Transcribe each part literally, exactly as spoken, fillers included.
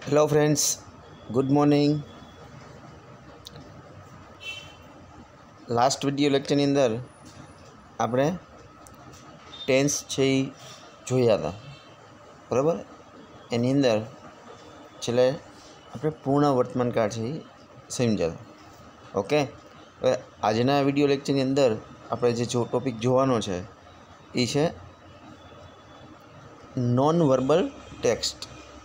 Hello friends, good morning. Last video લેક્ચરની અંદર આપણે ટેન્સ છે એ જોયા હતા, બરાબર. એની અંદર છેલ્લે આપણે પૂર્ણ વર્તમાનકાળ છે એ સમજ્યા હતા. ઓકે, હવે આજના વિડીયો લેક્ચરની અંદર આપણે જે જો ટોપિક જોવાનો છે એ છે નોન વર્બલ ટેક્સ્ટ,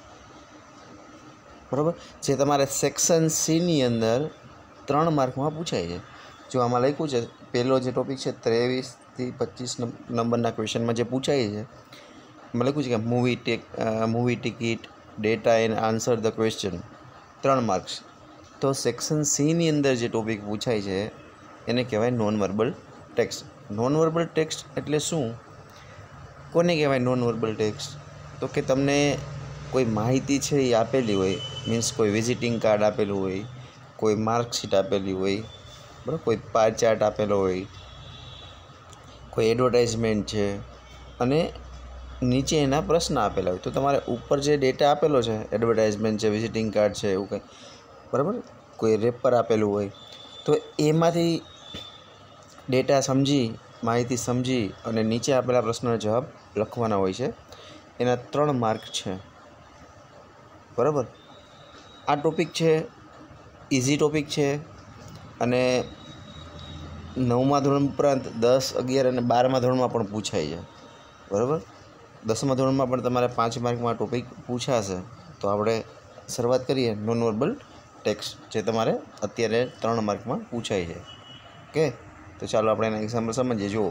બરાબર. જે તમારે સેક્શન સીની અંદર ત્રણ માર્કમાં પૂછાય છે. જો આમાં લખ્યું છે, પહેલો જે ટોપિક છે ત્રેવીસથી પચીસ નંબરના ક્વેશ્ચનમાં જે પૂછાય છે એમાં લખ્યું છે કે movie take movie ticket data and answer the question, ત્રણ માર્ક્સ. તો સેક્શન સીની અંદર જે ટોપિક પૂછાય છે એને કહેવાય non verbal text. Non verbal text એટલે શું, કોને કહેવાય નોન વર્બલ ટેક્સ્ટ? તો કે તમને કોઈ માહિતી છે એ આપેલી હોય, મીન્સ કોઈ વિઝિટિંગ કાર્ડ આપેલું હોય, કોઈ માર્કશીટ આપેલી હોય, બરાબર, કોઈ પાર ચાર્ટ આપેલો હોય, કોઈ એડવર્ટાઇઝમેન્ટ છે અને નીચે એના પ્રશ્ન આપેલા હોય. તો તમારે ઉપર જે ડેટા આપેલો છે, એડવર્ટાઇઝમેન્ટ છે, વિઝિટિંગ કાર્ડ છે, એવું કંઈ, બરાબર, કોઈ રેપર આપેલું હોય, તો એમાંથી ડેટા સમજી, માહિતી સમજી અને નીચે આપેલા પ્રશ્નનો જવાબ લખવાના હોય છે. એના ત્રણ માર્ક છે, બરાબર. આ ટોપિક છે ઇઝી ટોપિક છે અને નવમા ધોરણ ઉપરાંત દસ, અગિયાર અને બારમા ધોરણમાં પણ પૂછાય છે, બરાબર. દસમા ધોરણમાં પણ તમારે પાંચ માર્કમાં ટોપિક પૂછાશે. તો આપણે શરૂઆત કરીએ નોન વર્બલ ટેક્સ્ટ, જે તમારે અત્યારે ત્રણ માર્કમાં પૂછાય છે. ઓકે, તો ચાલો આપણે એના એક્ઝામ્પલ સમજીએ. જુઓ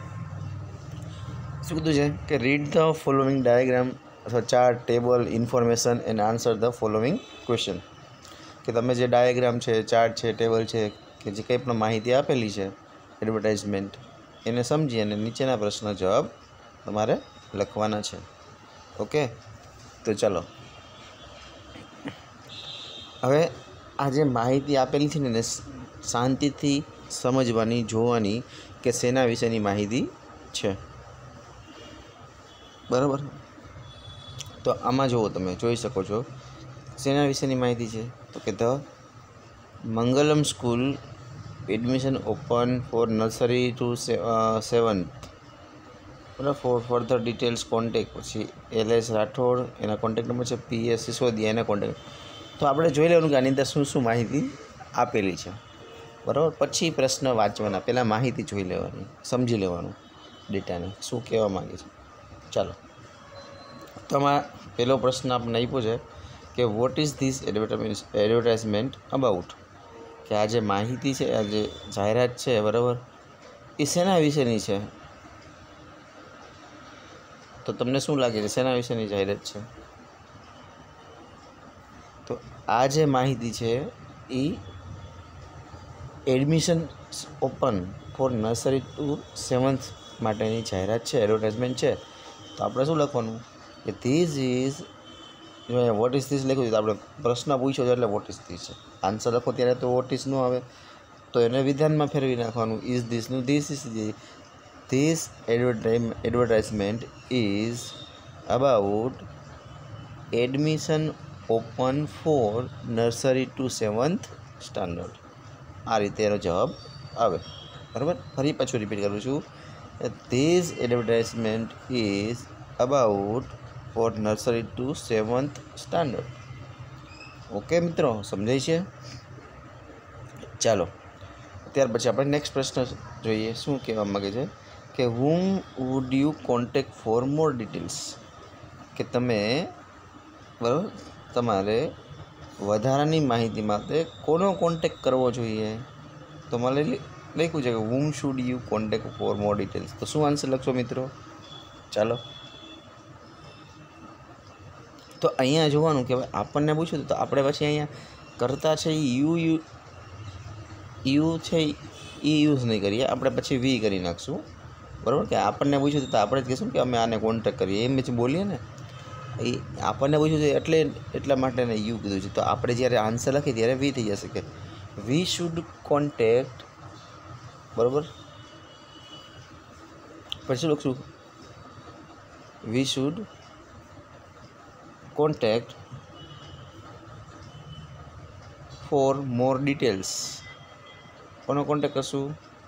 શું કીધું છે કે રીડ ધ ફોલોઈંગ ડાયાગ્રામ અથવા chart, table, information and answer the following question. કે તમે જે ડાયાગ્રામ છે, ચાર્ટ છે, ટેબલ છે, કે જે કંઈ પણ માહિતી આપેલી છે એડવર્ટાઇઝમેન્ટ, એને સમજી અને નીચેના પ્રશ્નનો જવાબ તમારે લખવાના છે. ઓકે, તો ચાલો હવે આ જે માહિતી આપેલી છે ને એને શાંતિથી સમજવાની, જોવાની કે શેના વિશેની માહિતી છે, બરાબર. તો આમાં જુઓ, તમે જોઈ શકો છો શેના વિશેની માહિતી છે. તો કે the Mangalam school admission open for nursery to seventh, બરાબર. ફોર ફર્ધર ડિટેલ્સ કોન્ટેક, પછી એલ એસ રાઠોડ, એના કોન્ટેક નંબર છે. પી એસ સિસોદિયા, એના કોન્ટેક. તો આપણે જોઈ લેવાનું કે આની અંદર શું શું માહિતી આપેલી છે, બરાબર. પછી પ્રશ્ન વાંચવાના, પહેલાં માહિતી જોઈ લેવાની, સમજી લેવાનું ડેટાને શું કહેવા માગે છે. ચાલો, તો આમાં પહેલો પ્રશ્ન આપણને આપ્યો છે કે what is this advertisement about. કે આ જે માહિતી છે, આ જે જાહેરાત છે, બરાબર, એ શેના વિશેની છે? તો તમને શું લાગે છે શેના વિશેની જાહેરાત છે? તો આ જે માહિતી છે એ admission open for nursery to seventh માટેની જાહેરાત છે, એડવર્ટાઇઝમેન્ટ છે. તો આપણે શું લખવાનું કે this is, what is this લખ્યું છે તો આપણે પ્રશ્ન પૂછ્યો છે એટલે વોટ ઇઝ ધીસ છે. આન્સર લખો ત્યારે તો વોટ ઇઝ ન આવે, તો એને વિધાનમાં ફેરવી નાખવાનું. ઇઝ ધીસનું this is this advertisement is about admission open for nursery to seventh standard. આ રીતે એનો જવાબ આવે, બરાબર. ફરી પાછું રિપીટ કરું છું, this advertisement is about for nursery to seventh standard. Okay મિત્રો, સમજાય છે? ચાલો, ત્યાર પછી આપણે નેક્સ્ટ પ્રશ્ન જોઈએ. શું કહેવા માગે છે કે whom would you contact for more details. કે તમે, બરાબર, તમારે વધારાની માહિતી માટે કોનો કોન્ટેક કરવો જોઈએ? તો મને લખ્યું છે કે whom should you contact for more details. તો શું આન્સર લખશો મિત્રો? ચાલો, તો અહીંયા જોવાનું કે આપણને પૂછ્યું તો આપણે પછી અહીંયા કરતા છે યુ યુ યુ છે એ યુઝ નહીં કરીએ, આપણે પછી વી કરી નાખશું, બરાબર. કે આપણને પૂછ્યું તો આપણે જ કહીશું કે અમે આને કોન્ટેક કરીએ, એમ જ બોલીએ ને. એ આપણને પૂછ્યું છે એટલે એટલા માટે ને યુ કીધું છે. તો આપણે જ્યારે આન્સર લખીએ ત્યારે વી થઈ જશે કે વી શુડ કોન્ટેક્ટ, બરાબર. પછી શું લખશું? We should contact for more details કોનો કોન્ટેક્ટ કરશું?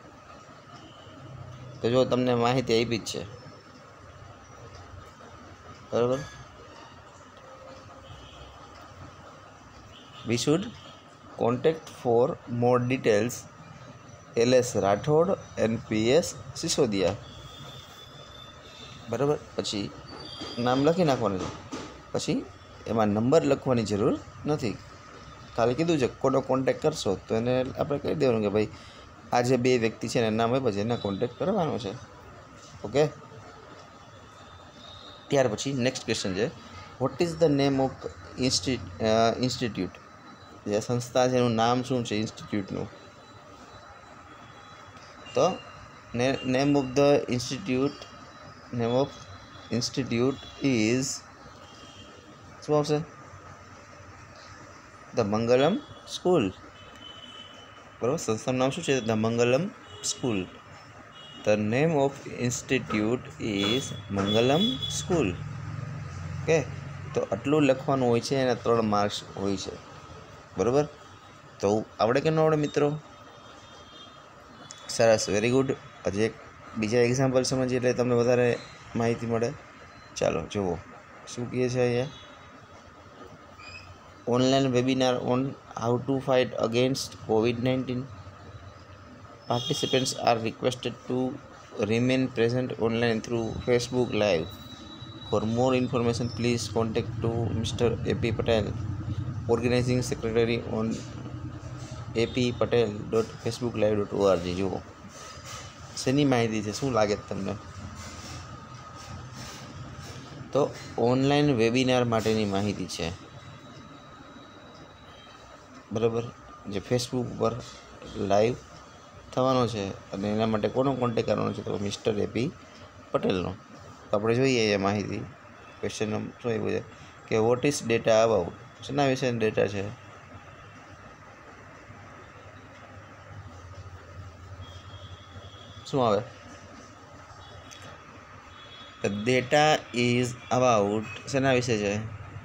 તો જો તમને માહિતી આપી જ છે, બરાબર. We should contact for more details L S Rathod and P S Sisodia, બરાબર. પછી નામ લખી નાખવાનું છે, પછી એમાં નંબર લખવાની જરૂર નથી, ખાલી કીધું છે કોનો કોન્ટેક્ટ કરશો તો એને આપણે કહી દેવાનું કે ભાઈ આ જે બે વ્યક્તિ છે એના નામ આપ્યા છે એના કોન્ટેક્ટ કરવાનો છે. ઓકે. ત્યાર પછી નેક્સ્ટ ક્વેશ્ચન છે, what is the name of insti institute? જે સંસ્થા છે એનું નામ શું છે ઇન્સ્ટિટ્યૂટનું? તો name of the institute name of institute is શું આવશે? ધ મંગલમ સ્કૂલ, બરાબર. સંસ્થાનું નામ શું છે? The Mangalam school. The name of institute is Mangalam school. Okay. તો આટલું લખવાનું હોય છે, એના ત્રણ માર્ક્સ હોય છે, બરાબર. તો આવડે કે ન આવડે મિત્રો? સરસ, વેરી ગુડ. હજી એક બીજા એક્ઝામ્પલ સમજીએ એટલે તમને વધારે માહિતી મળે. ચાલો જુઓ શું કહે છે અહીંયા. Online webinar on how to fight against covid nineteen. Participants are requested to remain present online through Facebook Live. For more information, please contact to Mister A P Patel, organizing secretary on a p patel dot facebook live dot org. જુઓ શેની માહિતી છે, શું લાગે તમને? તો online webinar માટેની માહિતી છે, બરાબર. જે ફેસબુક ઉપર લાઈવ થવાનો છે અને એના માટે કોનો કોન્ટેક્ટ કરવાનો છે? તો મિસ્ટર એપી પટેલનો. તો આપણે જોઈએ એ માહિતી. ક્વેશ્ચન શું આવ્યું છે કે વોટ ઇઝ ડેટા અબાઉટ? શેના વિશેનો ડેટા છે? શું આવે? ડેટા ઇઝ અબાઉટ શેના વિશે છે?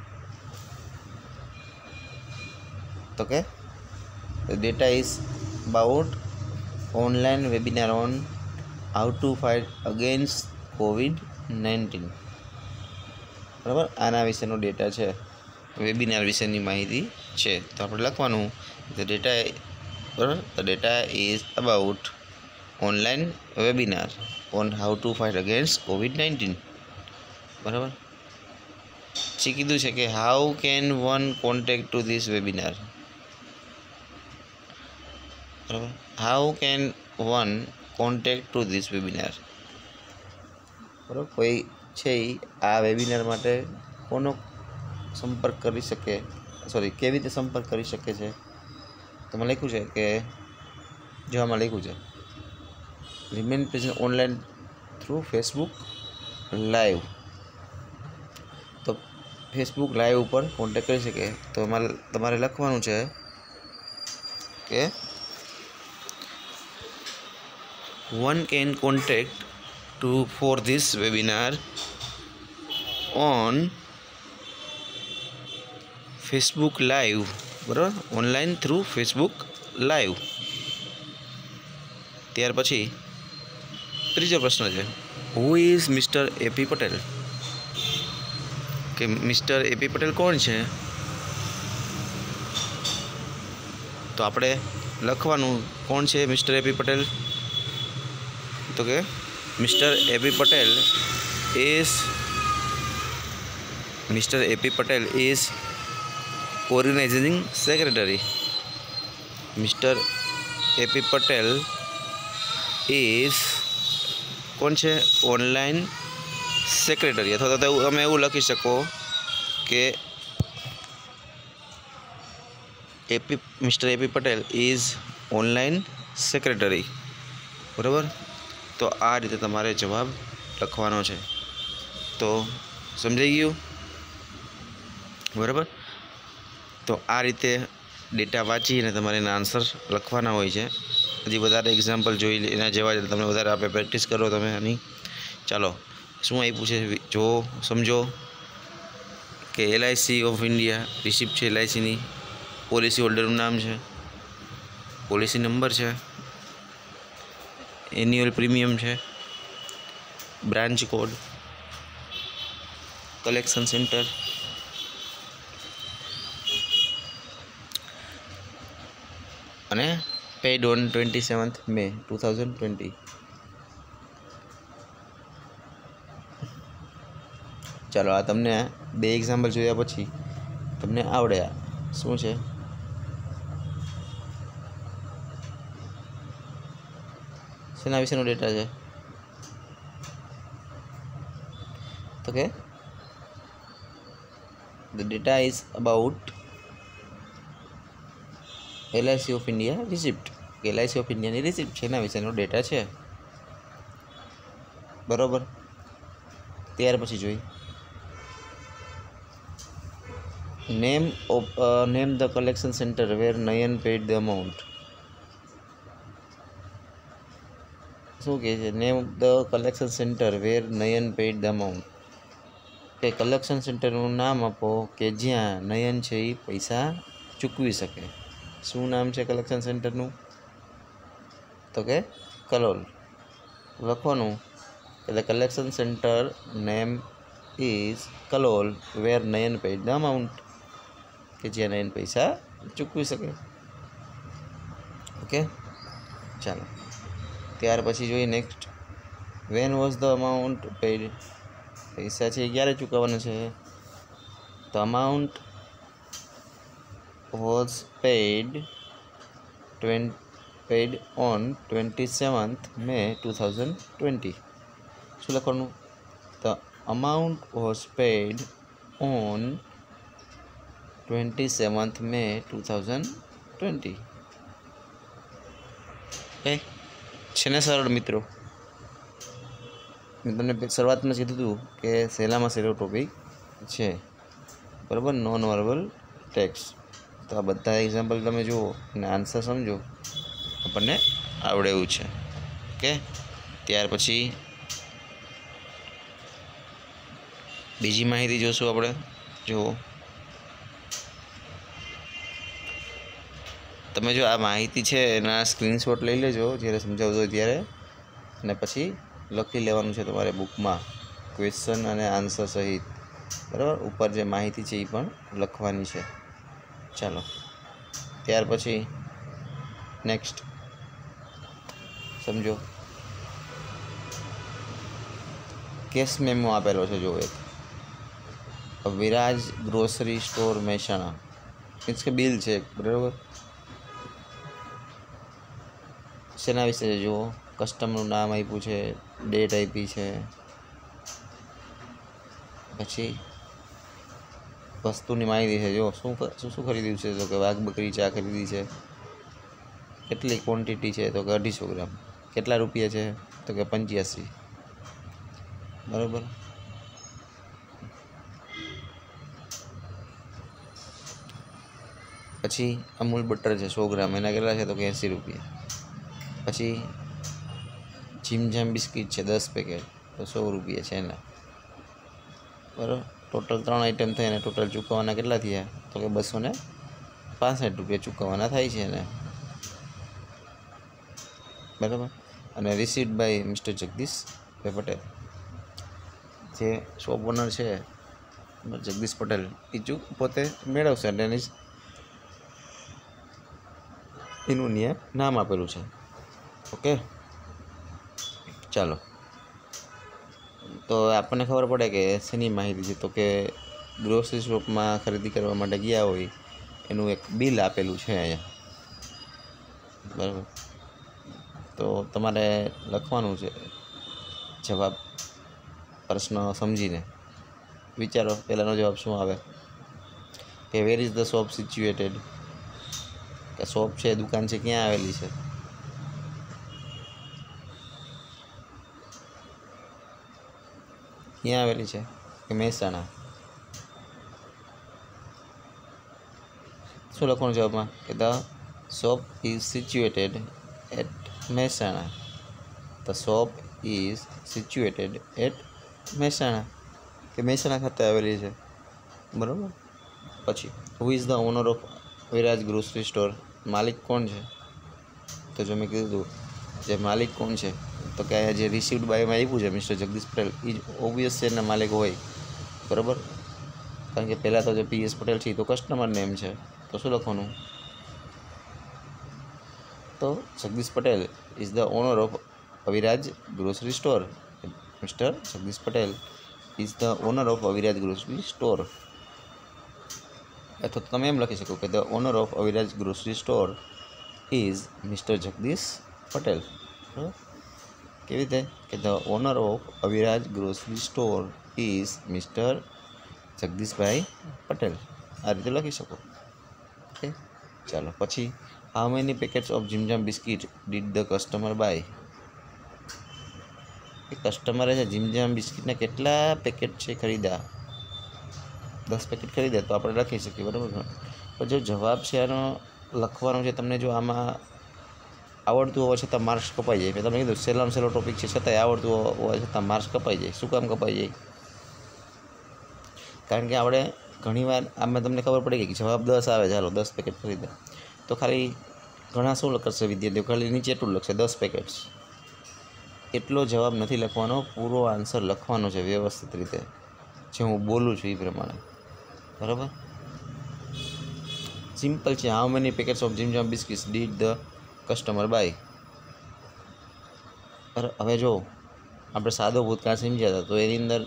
તો કે data is about online webinar on how to fight against covid nineteen, બરાબર. આના વિશેનો ડેટા છે, વેબિનાર વિશેની માહિતી છે. તો આપણે લખવાનું ધ ડેટા, બરાબર. The data is about online webinar on how to fight against covid nineteen, બરાબર. પછી કીધું છે કે how can one contact to this webinar, બરાબર. How can one contact to this webinar, બરાબર. કોઈ છે આ વેબિનાર માટે કોનો સંપર્ક કરી શકે, સોરી કેવી રીતે સંપર્ક કરી શકે છે? તો મેં લખ્યું છે કે જો આમાં લખ્યું છે remain present online through Facebook live. તો ફેસબુક લાઈવ ઉપર કોન્ટેક્ટ કરી શકે. તો અમારે તમારે લખવાનું છે કે one can contact to for this webinar on Facebook Live, બરાબર. Online through Facebook live. ત્યાર પછી ત્રીજો પ્રશ્ન છે who is mister A P Patel? કે મિસ્ટર એપી પટેલ કોણ છે? તો આપણે લખવાનું કોણ છે મિસ્ટર એપી પટેલ? તો કે mister A P Patel is mister A P Patel is organising secretary. Mister A P Patel is કોણ છે? Online secretary. અથવા તો તમે એવું લખી શકો કે A P mister A P Patel is online secretary, બરાબર. તો આ રીતે તમારે જવાબ લખવાનો છે. તો સમજાઈ ગયું, બરાબર. તો આ રીતે ડેટા વાંચીને તમારે એના આન્સર લખવાના હોય છે. હજી વધારે એક્ઝામ્પલ જોઈ એના જેવા જ તમે વધારે આપણે પ્રેક્ટિસ કરો તમે આની. ચાલો શું આપ્યું છે જો સમજો કે એલઆઈસી ઓફ ઇન્ડિયા રિસિપ્ટ છે એલઆઈસીની પોલિસી હોલ્ડરનું નામ છે, પોલિસી નંબર છે, એન્યુઅલ પ્રીમિયમ છે, બ્રાન્ચ કોડ, કલેક્શન સેન્ટર, અને paid on twenty seventh May two thousand twenty. ચાલો, આ તમને બે એક્ઝામ્પલ જોયા પછી તમને આવડે આ શું છે. શેના વિશેનો ડેટા છે? તો કે the data is about L I C of India receipt. L I C of India ની રિસિપ્ટ છે, એના વિશેનો ડેટા છે. બરોબર. ત્યાર પછી જોઈ name of name the collection centre where Nayan paid the amount. શું કહે છે? Name the collection centre where Nayan paid the amount. કે કલેક્શન સેન્ટરનું નામ આપો કે જ્યાં નયન છે એ પૈસા ચૂકવી શકે. શું નામ છે કલેક્શન સેન્ટરનું? તો કે કલોલ. લખવાનું કે the collection centre name is Kalol where Nayan paid the amount. કે જ્યાં નયન પૈસા ચૂકવી શકે. ઓકે, ચાલો. ત્યાર પછી જોઈએ next. When was the amount paid. પૈસા છે એ ક્યારે ચૂકવવાના છે? The amount was paid twent paid on twenty seventh May two thousand twenty. શું લખવાનું? The amount was paid on twenty seventh May two thousand twenty. એ છે ને સરળ મિત્રો? મેં તમને શરૂઆતમાં કીધું હતું કે સહેલામાં સહેલો ટોપિક છે, બરાબર, નોન વર્બલ ટેક્સ. તો આ બધા એક્ઝામ્પલ તમે જુઓ અને આન્સર સમજો, આપણને આવડે એવું છે. ઓકે, ત્યાર પછી બીજી માહિતી જોશું આપણે. જુઓ, તમે જો આ માહિતી છે એના સ્ક્રીનશોટ લઈ લેજો જ્યારે સમજાવતો હોય ત્યારે, અને પછી લખી લેવાનું છે તમારે બુકમાં ક્વેશ્ચન અને આન્સર સહિત. બરાબર, ઉપર જે માહિતી છે એ પણ લખવાની છે. ચાલો, ત્યાર પછી નેક્સ્ટ સમજો. કેસ મેમો આપેલો છે, જો એક Viraj grocery store Mehsana, means કે બિલ છે, બરાબર. શેના વિશે છે જુઓ. કસ્ટમરનું નામ આપ્યું છે, ડેટ આપી છે, પછી વસ્તુની માહિતી છે. જો શું શું શું ખરીદ્યું છે? તો કે વાઘ બકરી ચા ખરીદી છે. કેટલી ક્વોન્ટિટી છે? તો કે અઢીસો ગ્રામ. કેટલા રૂપિયા છે? તો કે પંચ્યાસી. બરાબર. પછી અમૂલ બટર છે સો ગ્રામ, એના કેટલા છે? તો કે એંસી રૂપિયા. પછી જીમજામ બિસ્કિટ છે દસ પેકેટ, તો સો રૂપિયા છે એના. બરાબર. ટોટલ ત્રણ આઈટમ થઈ અને ટોટલ ચૂકવવાના કેટલા થયા? તો કે બસો ને પાસઠ રૂપિયા ચૂકવવાના થાય છે એને. બરાબર. અને received by mister Jagdish Patel, જે શોપ ઓનર છે જગદીશ પટેલ, એ ચૂક પોતે મેળવશે અને એની એનું ત્યાં નામ આપેલું છે. ઓકે, ચાલો. તો આપણને ખબર પડે કે શેની માહિતી છે. તો કે ગ્રોસરી શોપમાં ખરીદી કરવા માટે ગયા હોય એનું એક બિલ આપેલું છે અહીંયા, બરાબર. તો તમારે લખવાનું છે જવાબ, પ્રશ્ન સમજીને. વિચારો પહેલાંનો જવાબ શું આવે કે where is the shop situated. કે શોપ છે, દુકાન છે, ક્યાં આવેલી છે? ક્યાં આવેલી છે? કે મહેસાણા. શું લખવાનું જવાબમાં? કે the shop is situated at Mehsana. The shop is situated at Mehsana. કે મહેસાણા ખાતે આવેલી છે, બરાબર. પછી who is the owner of Aviraj grocery store માલિક કોણ છે? તો જો મેં કીધું જે માલિક કોણ છે તો કે અહીંયા જે રિસીવ્ડ બાયમાં આપ્યું છે મિસ્ટર જગદીશ પટેલ એ જ ઓબ્વિયસ છે એના માલિક હોય, બરાબર. કારણ કે પહેલાં તો જે પીએસ પટેલ છે એ તો કસ્ટમર નેમ છે, તો શું લખવાનું? તો Jagdish Patel is the owner of Aviraj grocery store. Mister Jagdish Patel is the owner of Aviraj grocery store. અથવા તો તમે એમ લખી શકો કે the owner of Aviraj grocery store is mister Jagdish Patel. કેવી રીતે કે the owner of Aviraj grocery store is mister જગદીશભાઈ પટેલ. આ રીતે લખી શકો. ઓકે, ચાલો પછી how many packets of Jim Jam biscuit did the customer by. એ કસ્ટમરે છે જીમજામ બિસ્કિટના કેટલા પેકેટ છે ખરીદ્યા? દસ પેકેટ ખરીદ્યા તો આપણે લખી શકીએ, બરાબર. પણ જો જવાબ છે એનો લખવાનો છે, તમને જો આમાં આવડતું હોવા છતાં માર્ક્સ કપાઈ જાય. મેં તમને કીધું સહેલામાં સહેલો ટોપિક છે છતાંય આવડતું હોવા છતાં માર્ક્સ કપાઈ જાય. શું કામ કપાઈ જાય? કારણ કે આપણે ઘણીવાર આમાં તમને ખબર પડી ગઈ કે જવાબ દસ આવે, ચાલો દસ પેકેટ ખરીદ્યા, તો ખાલી ઘણા શું કરશે વિદ્યાર્થીઓ? ખાલી નીચે એટલું લખશે દસ પેકેટ્સ. એટલો જવાબ નથી લખવાનો, પૂરો આન્સર લખવાનો છે વ્યવસ્થિત રીતે, જે હું બોલું છું એ પ્રમાણે, બરાબર. સિમ્પલ છે. How many packets of Jim Jam biscuits did the customer buy. હવે જો આપણે સાદો ભૂતકાળ સમજ્યા હતા તો એની અંદર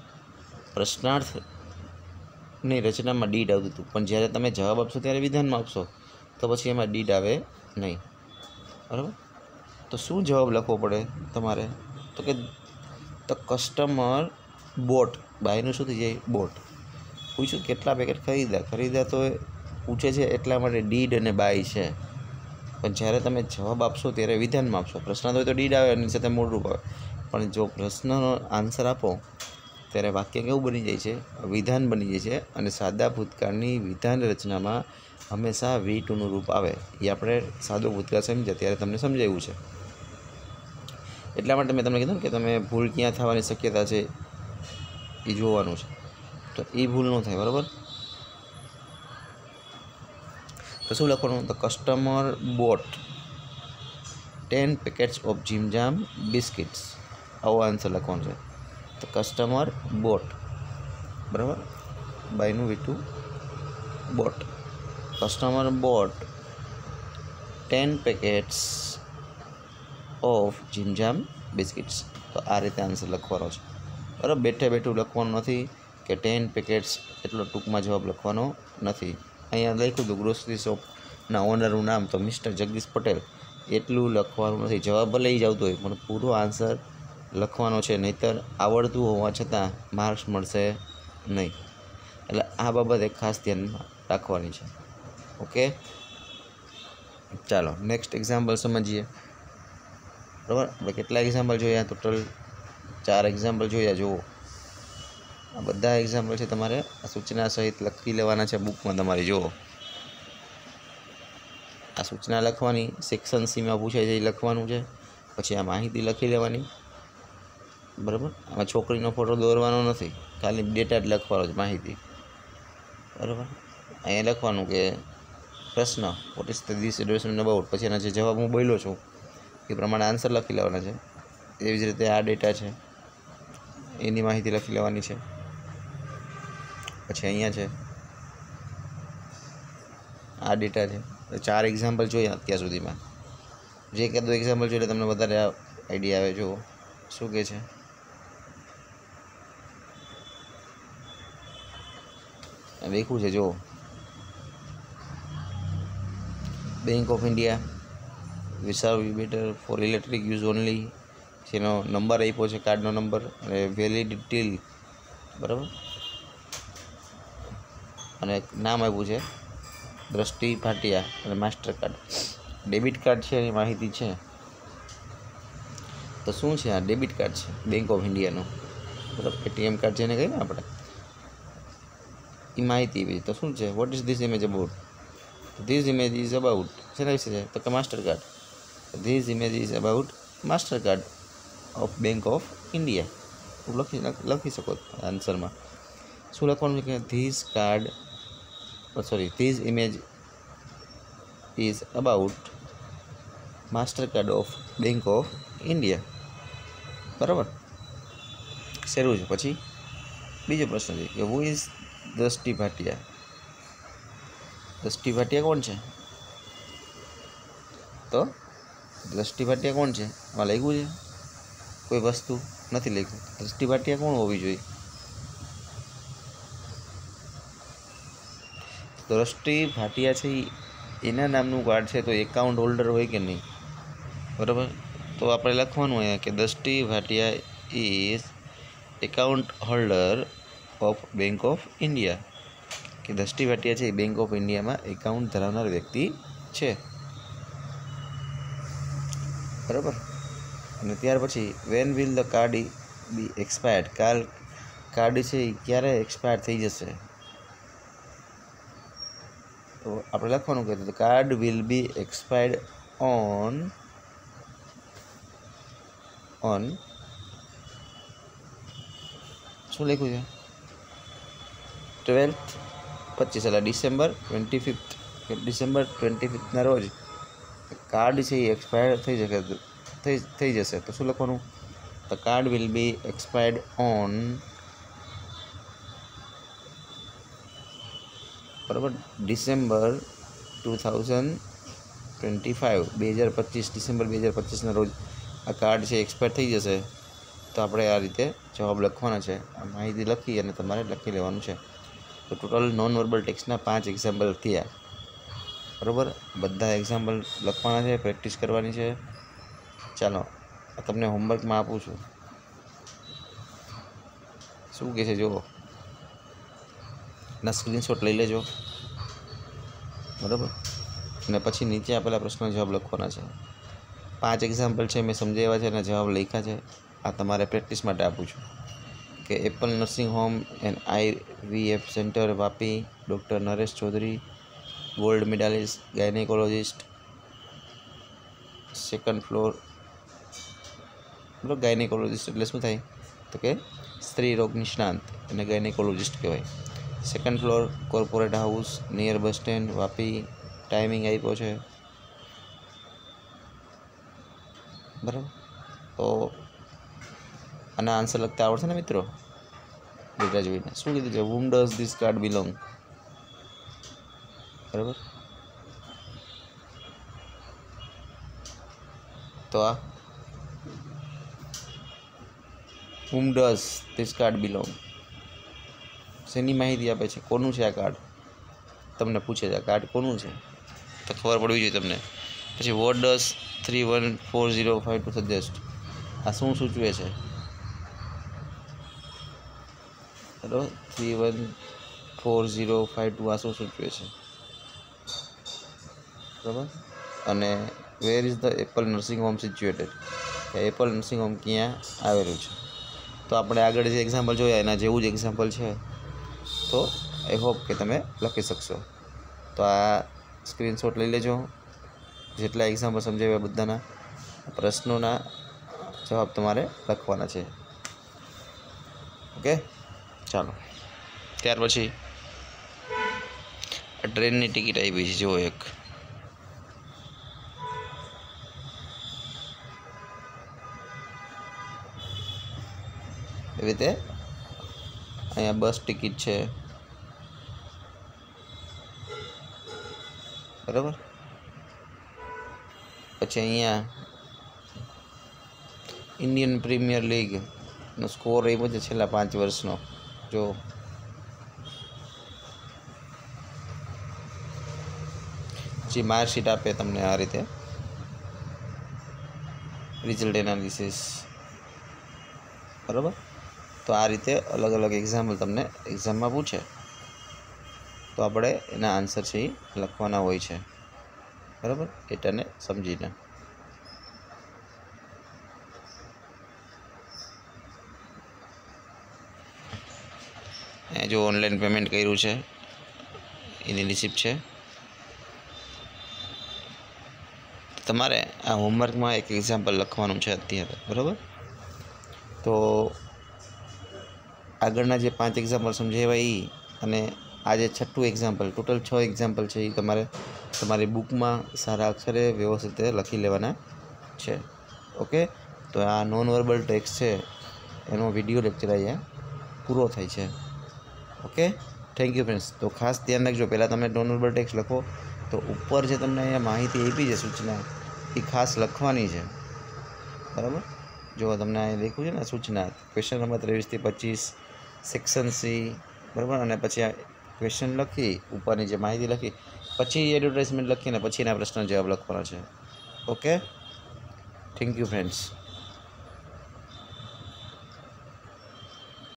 પ્રશ્નાર્થની રચનામાં ડીડ આવતું હતું, પણ જ્યારે તમે જવાબ આપશો ત્યારે વિધાનમાં આપશો તો પછી એમાં ડીડ આવે નહીં, બરાબર. તો શું જવાબ લખવો પડે તમારે? તો કે ધ કસ્ટમર બોટ. બાયનું શું થઈ જાય? બોટ. પૂછ્યું કેટલા પેકેટ ખરીદ્યા? ખરીદ્યા તો પૂછે છે એટલા માટે ડીડ અને બાય છે, પણ જ્યારે તમે જવાબ આપશો ત્યારે વિધાનમાં આપશો. પ્રશ્નાર્થ હોય તો ડીડ આવે અને સાથે મૂળરૂપ આવે, પણ જો પ્રશ્નનો આન્સર આપો ત્યારે વાક્ય કેવું બની જાય છે? વિધાન બની જાય છે. અને સાદા ભૂતકાળની વિધાન રચનામાં હંમેશા વી ટુનું રૂપ આવે. એ આપણે સાદો ભૂતકાળ સમજ્યા ત્યારે તમને સમજાવ્યું છે. એટલા માટે મેં તમને કીધું કે તમે ભૂલ ક્યાં થવાની શક્યતા છે એ જોવાનું છે, તો એ ભૂલ ન થાય, બરાબર. તો શું લખવાનું? The customer bought ten packets of Jim Jam biscuits. આવો આન્સર લખવાનો છે. ધ કસ્ટમર બોટ, બરાબર. બાયનું વીટું bought. Customer bought ten packets of Jim Jam biscuits. તો આ રીતે આન્સર લખવાનો છે, બરાબર. બેઠે બેઠું લખવાનું નથી કે ટેન પેકેટ્સ, એટલો ટૂંકમાં જવાબ લખવાનો નથી. અહીંયા લખ્યું હતું ગ્રોસરી શોપના ઓનરનું નામ તો મિસ્ટર જગદીશ પટેલ, એટલું લખવાનું નથી. જવાબ ભલે જ આવતો હોય પણ પૂરો આન્સર લખવાનો છે, નહીંતર આવડતું હોવા છતાં માર્ક્સ મળશે નહીં. એટલે આ બાબતે ખાસ ધ્યાનમાં રાખવાની છે. ઓકે, ચાલો નેક્સ્ટ એક્ઝામ્પલ સમજીએ, બરાબર. આપણે કેટલા એક્ઝામ્પલ જોયા? ટોટલ ચાર એક્ઝામ્પલ જોયા. જુઓ, આ બધા એક્ઝામ્પલ છે તમારે આ સૂચના સહિત લખી લેવાના છે બુકમાં તમારી. જુઓ, આ સૂચના લખવાની, સેક્શન સીમાં પૂછાય છે એ લખવાનું છે, પછી આ માહિતી લખી લેવાની, બરાબર. આમાં છોકરીનો ફોટો દોરવાનો નથી, ખાલી ડેટા જ લખવાનો છે, માહિતી, બરાબર. અહીંયા લખવાનું કે પ્રશ્ન what is the this advertisement about, પછી એના જે જવાબ હું બોલ્યો છું એ પ્રમાણે આન્સર લખી લેવાના છે. એવી જ રીતે આ ડેટા છે એની માહિતી લખી લેવાની છે. પછી અહીંયા છે આ ડેટા છે. ચાર એક્ઝામ્પલ જોયા અત્યાર સુધીમાં. જે એકાદું એક્ઝામ્પલ જોઈએ તમને વધારે આઈડિયા આવે. જુઓ શું કહે છે. લખ્યું છે જો, બેંક ઓફ ઇન્ડિયા વિસાવ better for electric use only. જેનો નંબર આપ્યો છે, કાર્ડનો નંબર અને વેલિડ ટીલ, બરાબર. અને નામ આપ્યું છે દ્રષ્ટિ ભાટિયા અને માસ્ટર કાર્ડ. ડેબિટ કાર્ડ છે એની માહિતી છે. તો શું છે? આ ડેબિટ કાર્ડ છે બેંક ઓફ ઇન્ડિયાનું, બરાબર. એટીએમ કાર્ડ જેને કહીએ ને આપણે, એ માહિતી એવી. તો શું છે? What is this image about? This image is about શેના વિશે છે? તો કે Mastercard. This image is about Mastercard of bank of India. લખી લખી શકો આન્સરમાં. શું લખવાનું છે કે this card sorry this image is about Mastercard of bank of India. બરાબર, સહેલું છે. પછી બીજો પ્રશ્ન છે કે હુ ઇઝ દ્રષ્ટિ ભાટિયા. દ્રષ્ટિ ભાટિયા કોણ છે? તો દ્રષ્ટિ ભાટિયા કોણ છે? આમાં લખ્યું છે કોઈ વસ્તુ નથી લખ્યું. દ્રષ્ટિ ભાટિયા કોણ હોવી જોઈએ? દ્રષ્ટિ ભાટિયા છે એના નામનું કાર્ડ છે, તો એકાઉન્ટ હોલ્ડર હોય કે નહીં? બરાબર, તો આપણે લખવાનું અહીંયા કે Drishti Bhatia is account holder of bank of India. કે દ્રષ્ટિ ભાટિયા છે એ બેંક ઓફ ઇન્ડિયામાં એકાઉન્ટ ધરાવનાર વ્યક્તિ છે. બરાબર, અને ત્યાર પછી when will the card be expired. કાલ કાર્ડ છે એ ક્યારે એક્સપાયર થઈ જશે? તો આપણે લખવાનું કે the card will be expired on on શું લખ્યું છે? ટ્વેલ્થ પચીસ એટલે December twenty fifth December twenty ફિફ્થના રોજ કાર્ડ છે એ એક્સપાયર થઈ શકે થઈ થઈ જશે. તો શું લખવાનું? The card will be expired on બરાબર December two thousand twenty five બે હજાર પચીસ ડિસેમ્બર બે હજાર પચીસના રોજ આ કાર્ડ છે એક્સપાયર થઈ જશે. તો આપણે આ રીતે જવાબ લખવાના છે. આ માહિતી લખી અને તમારે લખી લેવાનું છે. તો ટોટલ નોન વર્બલ ટેક્સ્ટના પાંચ એક્ઝામ્પલ થયા. બરાબર, બધા એક્ઝામ્પલ લખવાના છે, પ્રેક્ટિસ કરવાની છે. ચાલો તમને હોમવર્કમાં આપું છું. શું કહે છે જુઓ, ના સ્ક્રીનશોટ લઈ લેજો. બરાબર, અને પછી નીચે આપેલા પ્રશ્નનો જવાબ લખવાના છે. પાંચ એક્ઝામ્પલ છે, મેં સમજાવ્યા છે અને જવાબ લખ્યા છે. આ તમારે પ્રેક્ટિસ માટે આપું છું કે Apple nursing home and IVF centre Vapi, doctor Naresh Chaudhary, gold medalist, gynaecologist, second floor. બરાબર, ગાયનેકોલોજિસ્ટ એટલે શું થાય? તો કે સ્ત્રી રોગ નિષ્ણાંત અને ગાયનેકોલોજિસ્ટ કહેવાય. Second floor corporate house near bus stand Vapi. Timing આપ્યો છે. બરાબર, તો આના આન્સર લખતા આવડશે ને મિત્રો? ડેટા જોઈને શું કીધું છે? whom does this card belong? બરાબર, તો આ whom does this card belong? શેની માહિતી આપે છે? કોનું છે આ કાર્ડ? તમને પૂછે છે આ કાર્ડ કોનું છે, તો ખબર પડવી જોઈએ તમને. પછી what does three one four zero five two suggest? આ શું સૂચવે છે? બરાબર, three one four zero five two આ શું સૂચવે છે? બરાબર, અને where is the Apple nursing home situated? Apple nursing home ક્યાં આવેલું છે? તો આપણે આગળ જે એક્ઝામ્પલ જોયા એના જેવું જ એક્ઝામ્પલ છે. તો આઈ હોપ કે તમે લખી શકશો. તો આ સ્ક્રીનશોટ લઈ લેજો. જેટલા એક્ઝામ્પલ સમજાવ્યા બધાના પ્રશ્નોના જવાબ તમારે લખવાના છે. ઓકે, ચાલો. ત્યાર પછી ટ્રેનની ટિકિટ આવી છે જુઓ એક. એવી રીતે અહીંયા બસ ટિકિટ છે. બરાબર, પછી અહીંયા ઇન્ડિયન પ્રીમિયર લીગનો સ્કોર એ બધો છેલ્લા પાંચ વર્ષનો જો. જે માર્કશીટ આપે તમને આ રીતે રિઝલ્ટ એનાલિસિસ. બરાબર, તો આ રીતે અલગ અલગ એક્ઝામ્પલ તમને એક્ઝામમાં પૂછે તો આપણે એના આન્સર છે એ લખવાના હોય છે. બરાબર, એટાને સમજીને. જો ઓનલાઈન પેમેન્ટ કર્યું છે એની રિસિપ્ટ છે. તમારે આ હોમવર્કમાં એક એક્ઝામ્પલ લખવાનું છે અત્યારે. બરાબર, તો આગળના જે પાંચ એક્ઝામ્પલ સમજાવ્યા એ અને આ જે છઠ્ઠું એક્ઝામ્પલ, ટોટલ છ એક્ઝામ્પલ છે એ તમારે તમારી બુકમાં સારા અક્ષરે વ્યવસ્થિત રીતે લખી લેવાના છે. ઓકે, તો આ નોન વર્બલ ટેક્સ્ટ છે એનો વિડીયો લેક્ચર અહીંયા પૂરો થાય છે. Okay, thank you friends. તો ખાસ ધ્યાન રાખજો, પહેલાં તમે નોન વર્બલ ટેક્સ્ટ લખો તો ઉપર જે તમને અહીંયા માહિતી આપી છે, સૂચના, એ ખાસ લખવાની છે. બરાબર, જો તમને અહીંયા લખ્યું છે ને સૂચના, ક્વેશ્ચન નંબર ત્રેવીસથી પચીસ, સેક્શન સી, બરાબર, અને પછી આ ક્વેશ્ચન લખી, ઉપરની જે માહિતી લખી, પછી એડવર્ટાઇઝમેન્ટ લખીને પછી એના પ્રશ્ન જવાબ લખવાના છે. Okay, thank you friends.